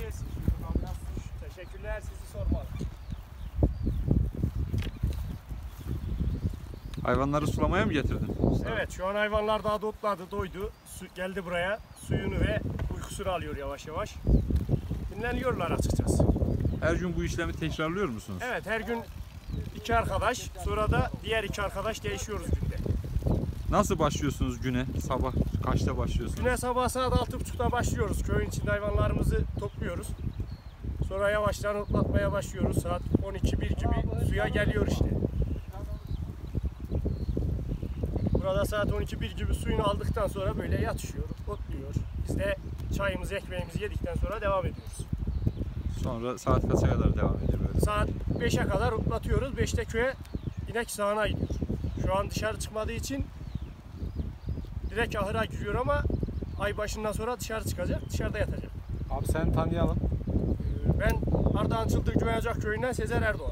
gelsin. Teşekkürler, sizi sormalı. Hayvanları sulamaya mı getirdin? Evet, şu an hayvanlar daha otladı, doydu. Geldi buraya, suyunu ve uykusunu alıyor yavaş yavaş. Dinleniyorlar açıkçası. Her gün bu işlemi tekrarlıyor musunuz? Evet, her gün iki arkadaş, sonra da diğer iki arkadaş değişiyoruz günde. Nasıl başlıyorsunuz güne? Sabah kaçta başlıyorsunuz? Güne sabah saat 6.30'da başlıyoruz. Köyün içinde hayvanlarımızı topluyoruz. Sonra yavaştan otlatmaya başlıyoruz. Saat 12-1 gibi suya geliyor işte. Burada saat 12-1 gibi suyunu aldıktan sonra böyle yatışıyor, otluyor. Biz de çayımızı, ekmeğimizi yedikten sonra devam ediyoruz. Sonra saat kaça kadar devam ediyor böyle? Saat 5'e kadar otlatıyoruz. 5'te köye inek sağına gidiyor. Şu an dışarı çıkmadığı için direkt ahıra giriyor ama ay başından sonra dışarı çıkacak, dışarıda yatacak. Abi seni tanıyalım. Ben Ardahan Çıldır Güvenecak köyünden Sezer Erdoğan.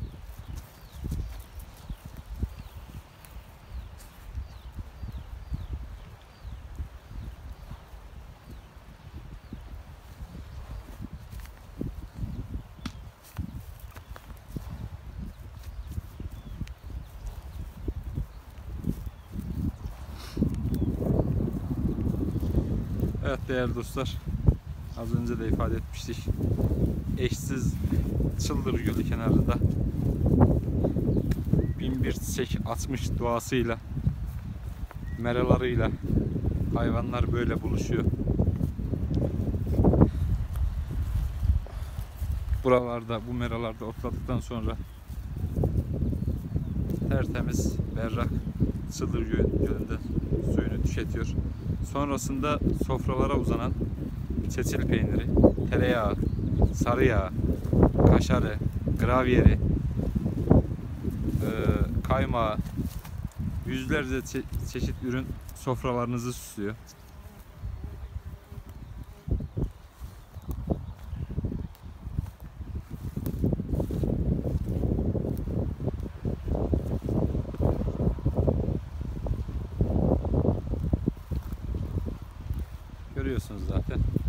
Evet değerli dostlar, az önce de ifade etmiştik. Eşsiz Çıldır Gölü kenarında bin bir çiçek açmış doğasıyla, meralarıyla hayvanlar böyle buluşuyor. Buralarda, bu meralarda otladıktan sonra tertemiz, berrak Çıldır Gölü'nde suyunu tüketiyor. Sonrasında sofralara uzanan çeçil peyniri, tereyağı, sarı yağ, kaşarı, gravyeri, kaymağı, yüzlerce çeşit ürün sofralarınızı süslüyor. Görüyorsunuz zaten.